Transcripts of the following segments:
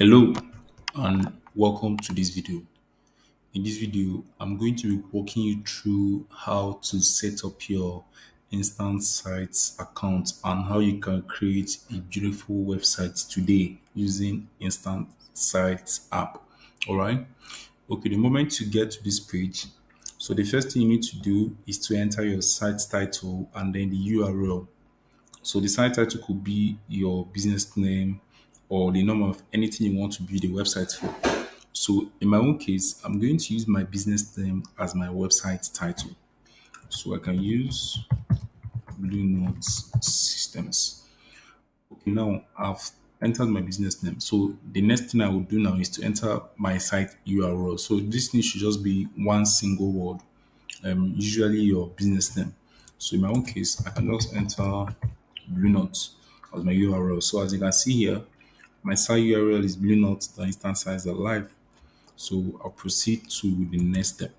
Hello and welcome to this video. In this video, I'm going to be walking you through how to set up your Instant Sites account and how you can create a beautiful website today using Instant Sites app. All right. Okay, the moment you get to this page, so the first thing you need to do is to enter your site title and then the URL. So the site title could be your business name or the name of anything you want to build a website for. So in my own case, I'm going to use my business name as my website title. So I can use Blue Notes Systems. Okay, now I've entered my business name. So the next thing I will do now is to enter my site URL. So this thing should just be one single word, usually your business name. So in my own case, I can just enter Blue Notes as my URL. So as you can see here, my site URL is Blue Notes, the instant sites are live. So I'll proceed to the next step.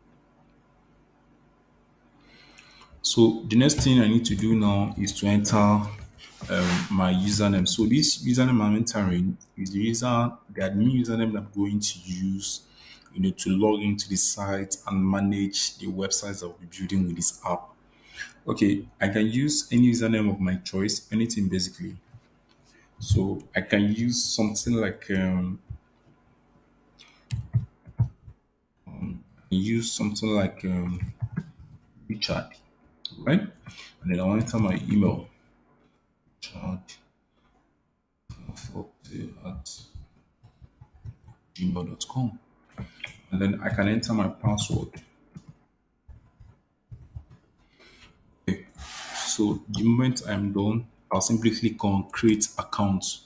So the next thing I need to do now is to enter my username. So this username I'm entering is the admin username that I'm going to use, to log into the site and manage the websites I'll be building with this app. Okay, I can use any username of my choice, anything basically. So I can use something like Richard, right? And then I want to enter my email, richard@gmail.com. And then I can enter my password. Okay. So the moment I'm done, I'll simply click on create account.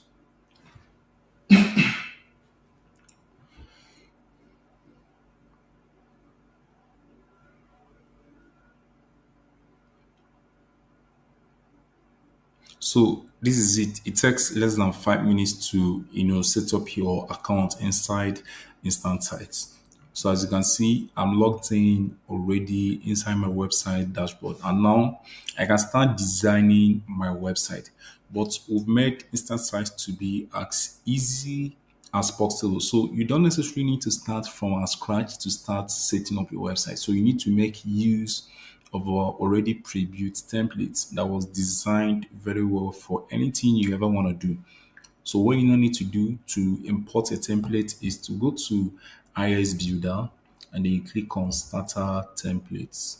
So this is it. It takes less than 5 minutes to set up your account inside Instant Sites. So as you can see, I'm logged in already inside my website dashboard, and now I can start designing my website. But we've made Instant Sites to be as easy as possible. So you don't necessarily need to start from scratch to start setting up your website. So you need to make use of our already pre-built templates that was designed very well for anything you ever want to do. So what you now need to do to import a template is to go to IS Builder and then you click on Starter Templates.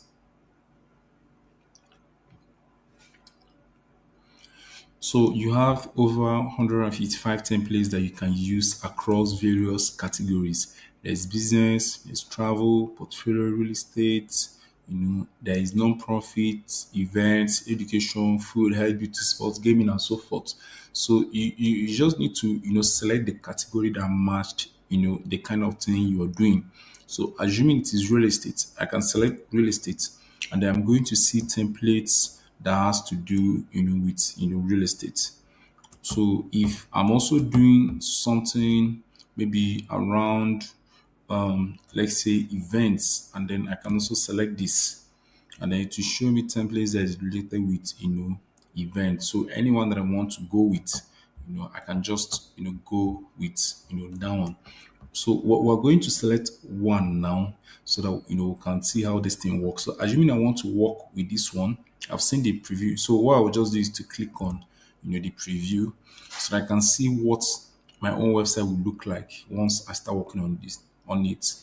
So you have over 155 templates that you can use across various categories. There's business, there's travel, portfolio real estate, there is non-profit, events, education, food, health, beauty, sports, gaming, and so forth. So you just need to, select the category that matched, the kind of thing you're doing. So assuming it is real estate, I can select real estate and then I'm going to see templates that has to do, with, real estate. So if I'm also doing something maybe around let's say events, and then I can also select this and then to show me templates that is related with events. So anyone that I want to go with, I can just go with that one. So what we're going to select one now so that we can see how this thing works. So assuming I want to work with this one, I've seen the preview. So what I will just do is to click on the preview so that I can see what my own website will look like once I start working on it.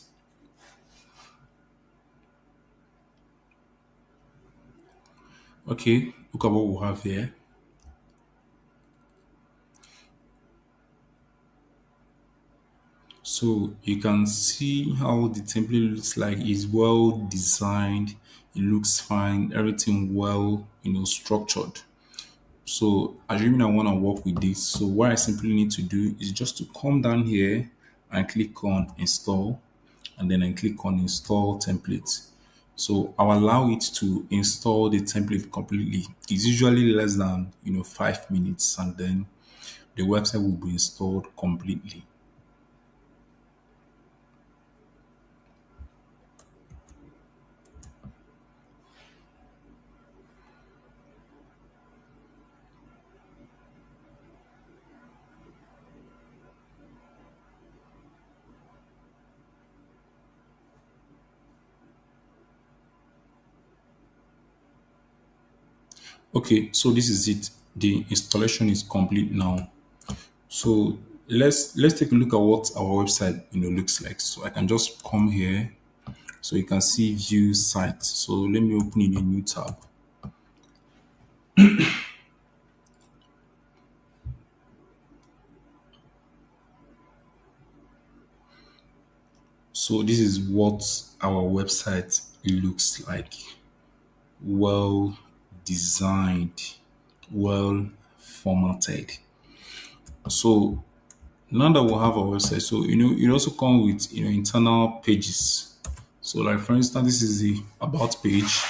Okay, look at what we have here. So you can see how the template looks like. It's well designed, it looks fine, everything well, structured. So assuming I want to work with this, so what I simply need to do is just to come down here and click on install and then I click on install template. So I'll allow it to install the template completely. It's usually less than 5 minutes and then the website will be installed completely. Okay, so this is it. The installation is complete now. So let's take a look at what our website looks like. So I can just come here, so you can see view site. So let me open in a new tab. So this is what our website looks like. Well designed, well formatted. So now that we have our website, so it also comes with internal pages. So like for instance, this is the about page.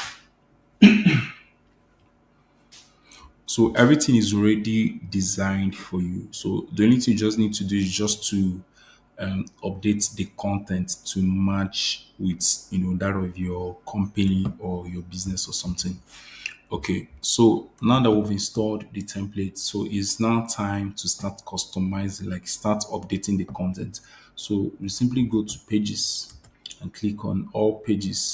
So everything is already designed for you. So the only thing you just need to do is just to update the content to match with that of your company or your business or something. Okay, so now that we've installed the template, so it's now time to start customizing, like start updating the content. So we simply go to pages and click on all pages.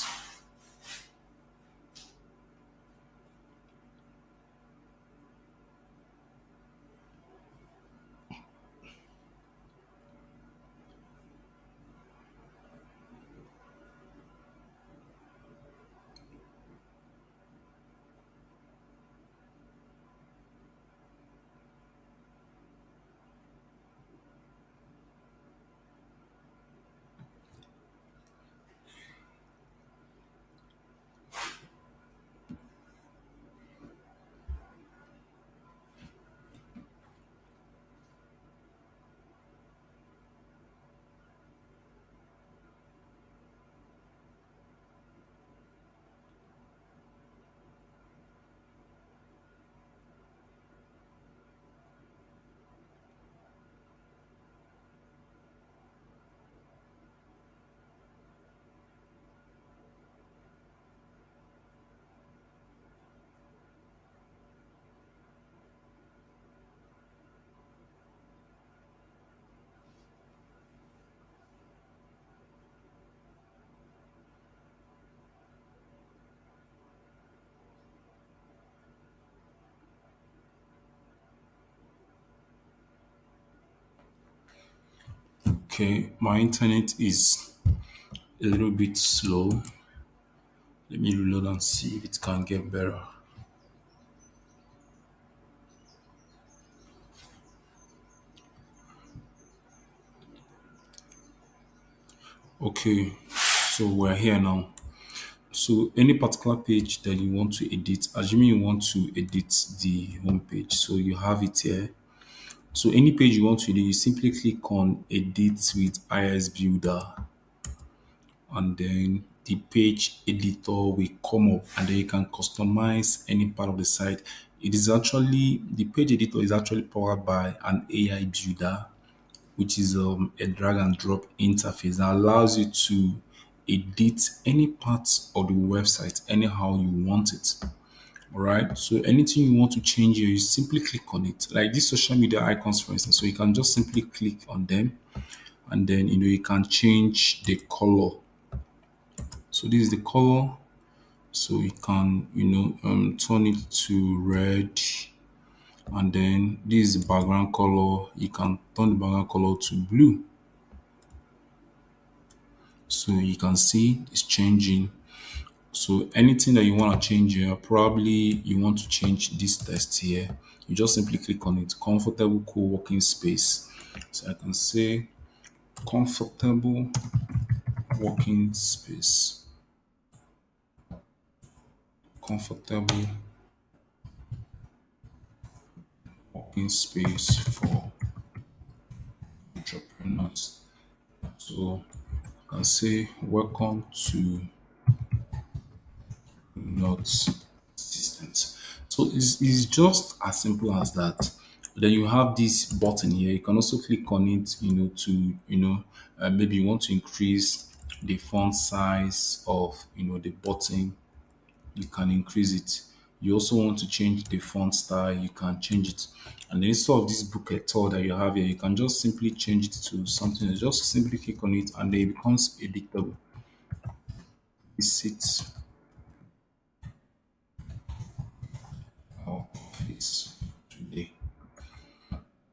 Okay, my internet is a little bit slow. Let me reload and see if it can get better. Okay, so we're here now. So any particular page that you want to edit, assuming you want to edit the home page, so you have it here. So any page you want to edit, you simply click on edit with IS Builder, and then the page editor will come up, and then you can customize any part of the site. It is actually, the page editor is actually powered by an AI builder, which is a drag and drop interface that allows you to edit any parts of the website anyhow you want it. All right. So anything you want to change here, you simply click on it. Like these social media icons, for instance. So you can just simply click on them, and then you can change the color. So this is the color. So you can turn it to red, and then this is the background color. You can turn the background color to blue. So you can see it's changing. So anything that you want to change here, probably you want to change this text here. You just simply click on it. Comfortable co-working space. So I can say comfortable working space. Comfortable working space for entrepreneurs. So I can say welcome to Notes Assistant. So it's just as simple as that. Then you have this button here. You can also click on it, to maybe you want to increase the font size of the button. You can increase it. You also want to change the font style. You can change it. And then instead of this booklet tool that you have here, you can just simply change it to something. Just simply click on it, and then it becomes editable. Visit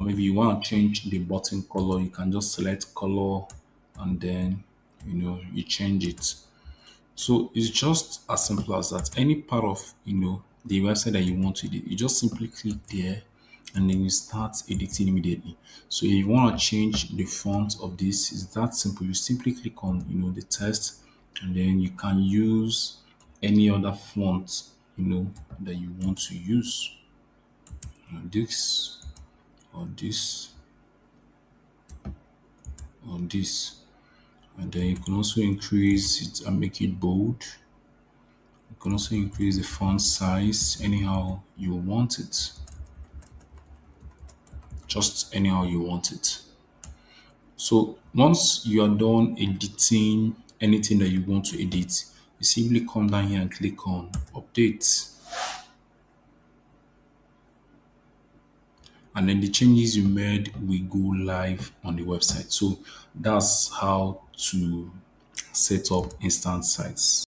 or maybe you want to change the button color, you can just select color and then you change it. So it's just as simple as that. Any part of the website that you want to edit, you just simply click there and then you start editing immediately. So if you want to change the font of this, it's that simple. You simply click on the text and then you can use any other font that you want to use. This or this or this. And then you can also increase it and make it bold. You can also increase the font size anyhow you want it. Just anyhow you want it. So once you are done editing anything that you want to edit, you simply come down here and click on update. And then the changes you made will go live on the website. So that's how to set up instant sites.